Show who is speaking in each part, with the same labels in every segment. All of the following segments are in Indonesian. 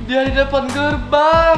Speaker 1: Dia di depan gerbang.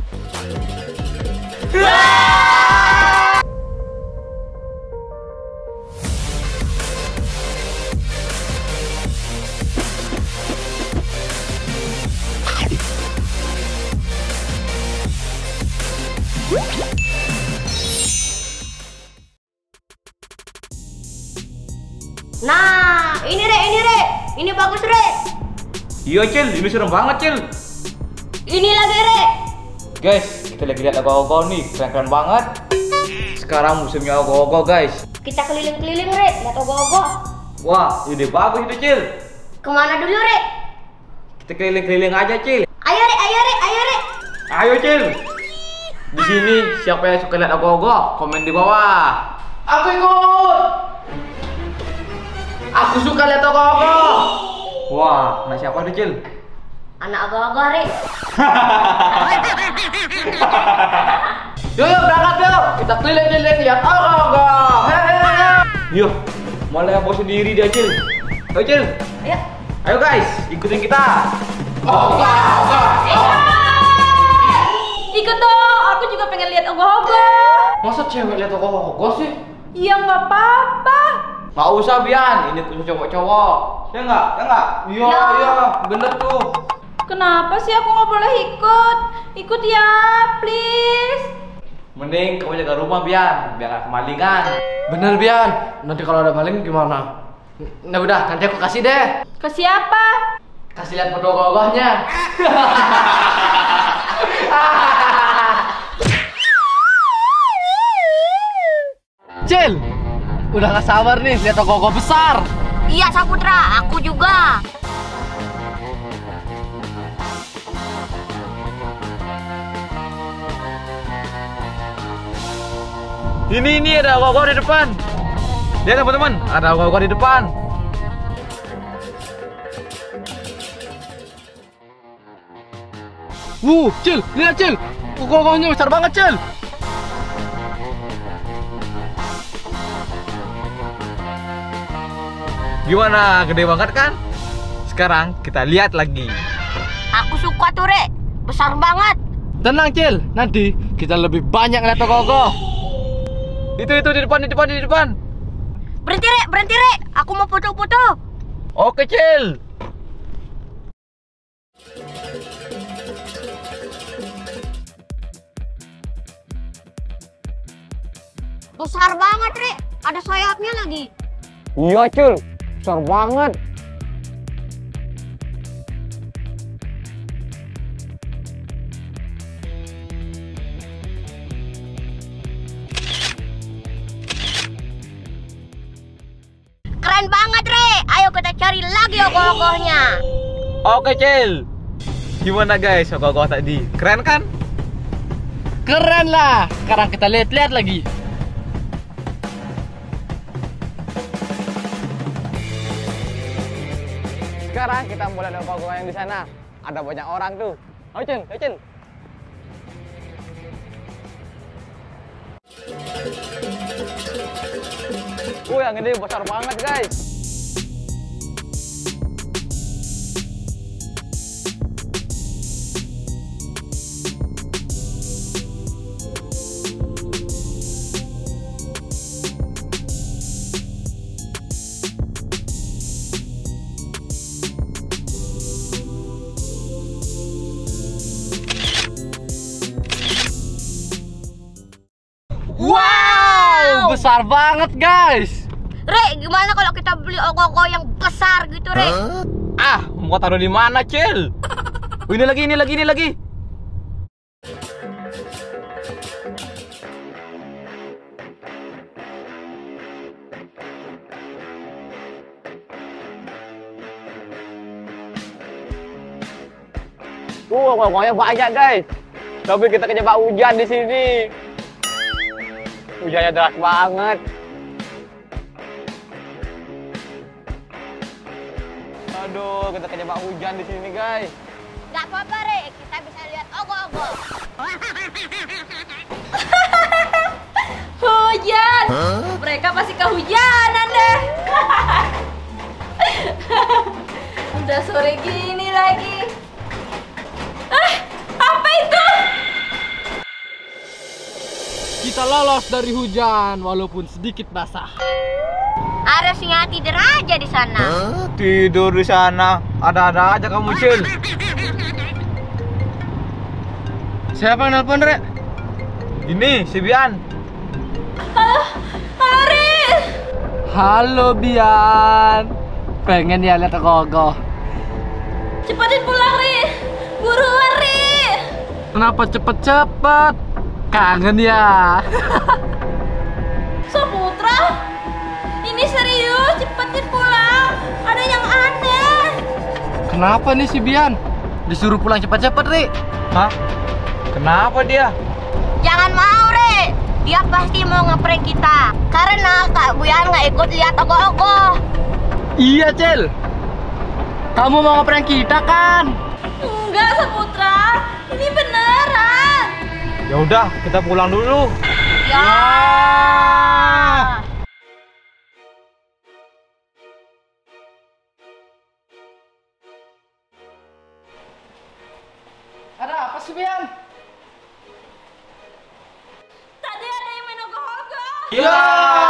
Speaker 2: Nah, ini ini bagus Rek.
Speaker 1: Iya Cil, ini serem banget Cil.
Speaker 2: Ini lagi Rek.
Speaker 1: Guys, kita lagi lihat ogoh-ogoh nih, keren-keren banget. Sekarang musimnya ogoh-ogoh guys.
Speaker 2: Kita keliling-keliling Rek, lihat ogoh-ogoh.
Speaker 1: Wah, ide bagus itu Cil.
Speaker 2: Kemana dulu Rek?
Speaker 1: Kita keliling-keliling aja Cil.
Speaker 2: Ayo Rek, ayo Rek, ayo Rek.
Speaker 1: Ayo Cil. Di sini siapa yang suka lihat ogoh-ogoh? Komen di bawah. Aku ikut. Aku suka lihat ogoh-ogoh. Wah, nah siapa tuh Cil?
Speaker 2: Anak ogoh-ogoh Rek.
Speaker 1: Yuk berangkat yuk. Kita keliling-keliling lihat ogoh-ogoh. Hehehe. Yuk, mulai aku sendiri dia Cil. Ayo Cil.
Speaker 2: Ayo.
Speaker 1: Ayo guys, ikutin kita. Ogoh-ogoh.
Speaker 3: Ikut dong, aku juga pengen lihat ogoh-ogoh.
Speaker 1: Masa cewek lihat ogoh-ogoh sih?
Speaker 3: Iya nggak apa-apa.
Speaker 1: Nggak usah Bian, ini khusus cowok-cowok. Ya nggak? Ya nggak? Iya,
Speaker 2: Ya.
Speaker 1: iya, bener tuh.
Speaker 3: Kenapa sih aku nggak boleh ikut? Ikut ya, please.
Speaker 1: Mending kamu jaga rumah Bian, biar nggak kemalingan.
Speaker 4: Bener Bian, nanti kalau ada maling gimana? Nah udah, nanti aku kasih deh.
Speaker 3: Ke siapa?
Speaker 4: Kasih lihat foto ogoh-ogohnya. Cil, udah gak sabar nih lihat ogoh-ogoh besar.
Speaker 2: Iya Saputra, aku juga.
Speaker 1: Ini ada ogoh-ogoh di depan. Lihat teman-teman, ada ogoh-ogoh di depan.
Speaker 4: Cil, lihat Cil, ogoh-ogohnya besar banget Cil.
Speaker 1: Gimana? Gede banget kan? Sekarang kita lihat lagi.
Speaker 2: Aku suka tuh Rek, besar banget.
Speaker 4: Tenang Cil, nanti kita lebih banyak lihat ogoh-ogoh.
Speaker 1: Itu di depan.
Speaker 2: Berhenti Rek, aku mau foto-foto.
Speaker 1: Oke Cil.
Speaker 2: Besar banget Rek, ada sayapnya lagi.
Speaker 4: Iya Cil, besar banget.
Speaker 2: Keren banget Rek, ayo kita cari lagi ogoh-ogohnya.
Speaker 1: Oke Cil. Gimana guys ogoh-ogoh tadi? Keren kan?
Speaker 4: Keren lah. Sekarang kita lihat-lihat lagi. Sekarang kita mulai lihat ogoh-ogoh yang di sana. Ada banyak orang tuh. Ayo Cil, ayo Cil. Yang ini besar banget guys. Wow, besar banget guys.
Speaker 2: Rek, gimana kalau kita beli ogoh-ogoh yang besar gitu Rek?
Speaker 1: Ah, mau taruh di mana Cil? Oh, ini lagi.
Speaker 4: Ogoh-ogohnya banyak guys. Tapi kita kejebak hujan di sini. Hujannya deras banget. Aduh, kita kejebak hujan di sini guys.
Speaker 2: Gak apa-apa Rek, kita bisa lihat ogoh-ogoh.
Speaker 3: Hujan. Mereka pasti kehujanan deh. Udah sore gini lagi.
Speaker 5: bisa lolos dari hujan walaupun sedikit basah.
Speaker 2: Ada singa tidur aja di sana.
Speaker 1: Tidur di sana. Ada-ada aja kamu, Cil.
Speaker 5: Siapa yang nelpon, Rek?
Speaker 1: Ini si Bian.
Speaker 3: Aris!
Speaker 5: Halo, Bian. Pengen ya lihat Gogo.
Speaker 3: Cepetin pulang, Ri. Buruan, Ri.
Speaker 5: Kenapa cepet-cepet? Kangen ya.
Speaker 3: Saputra, ini serius, cepetin pulang. Ada yang aneh.
Speaker 5: Kenapa nih si Bian? Disuruh pulang cepet-cepet, Ri.
Speaker 1: Hah? Kenapa dia?
Speaker 2: Jangan mau, Re. Dia pasti mau ngeprank kita. Karena Kak Buyan nggak ikut lihat ogoh-ogoh.
Speaker 5: Iya, Cel. Kamu mau ngeprank kita kan?
Speaker 3: Enggak, Saputra. Ini beneran.
Speaker 1: Ya udah, kita pulang dulu.
Speaker 2: Ya.
Speaker 5: Ada apa sih, Bian?
Speaker 3: Tadi ada yang main ogoh-ogoh.
Speaker 5: Ya.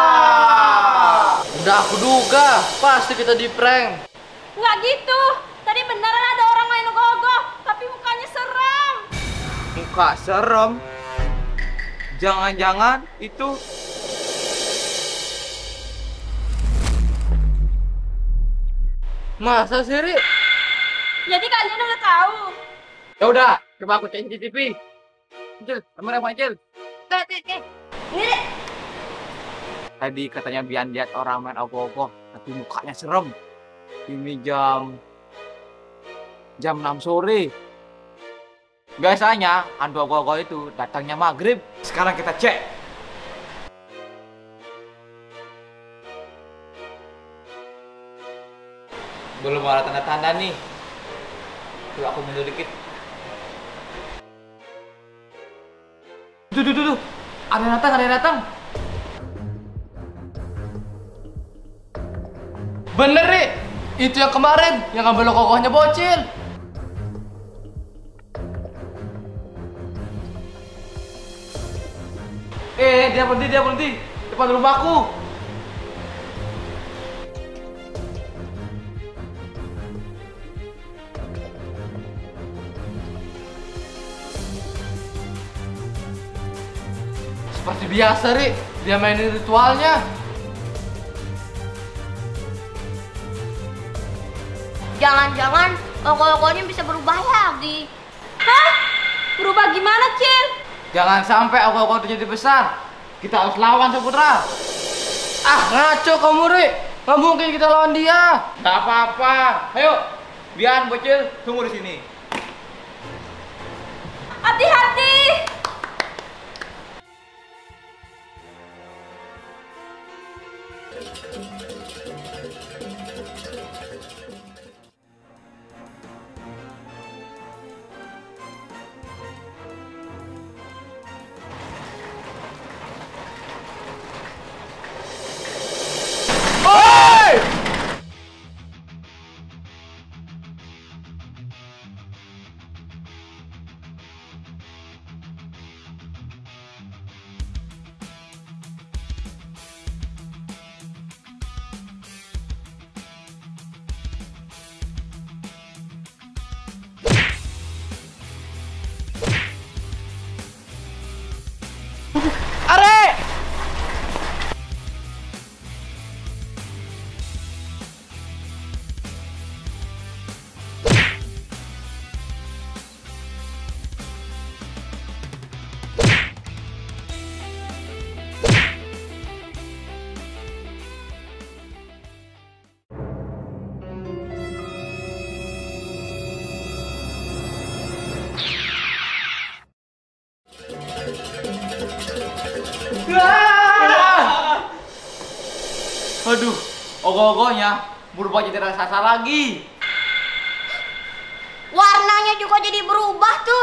Speaker 5: Udah aku duga, pasti kita di prank.
Speaker 3: Nggak gitu. Tadi beneran ada orang main ogoh-ogoh, tapi mukanya serem.
Speaker 1: Muka serem. Jangan-jangan itu
Speaker 5: Masa sih, Ri?
Speaker 3: Jadi kalian udah tahu.
Speaker 5: Ya udah, coba aku cek di TV. Cil, kamera apa, Cil?
Speaker 2: Ini, Re.
Speaker 1: tadi katanya Bian lihat orang main ogoh-ogoh, tapi mukanya serem. Ini jam 6 sore. Biasanya hantu ogoh-ogoh itu datangnya maghrib. Sekarang kita cek. Belum ada tanda-tanda nih. Coba aku mundur dikit. Tuh. Ada yang datang.
Speaker 5: Bener, Ri. Itu yang kemarin, yang ngambil kokohnya bocil.
Speaker 1: Dia berhenti. Depan rumahku.
Speaker 5: Seperti biasa, Ri. Dia mainin ritualnya.
Speaker 2: Jangan-jangan ogoh-ogohnya bisa berubah lagi.
Speaker 3: Hah? Berubah gimana, Cil?
Speaker 1: Jangan sampai ogoh-ogoh itu jadi besar. Kita harus lawan, Saputra.
Speaker 5: Ah, ngaco kamu, Ri. Nggak mungkin kita lawan dia.
Speaker 1: Gak apa-apa. Ayo, Bian, bocil, tunggu di sini.
Speaker 3: Hati-hati.
Speaker 5: Are!
Speaker 1: Aduh, ogoh-ogohnya berubah jadi raksasa lagi.
Speaker 2: Warnanya juga jadi berubah tuh.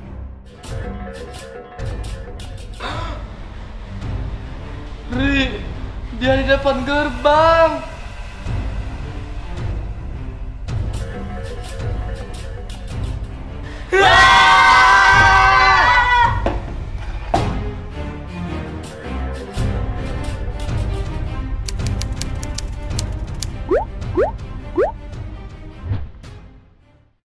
Speaker 5: Ri, dia di depan gerbang.
Speaker 2: Wah!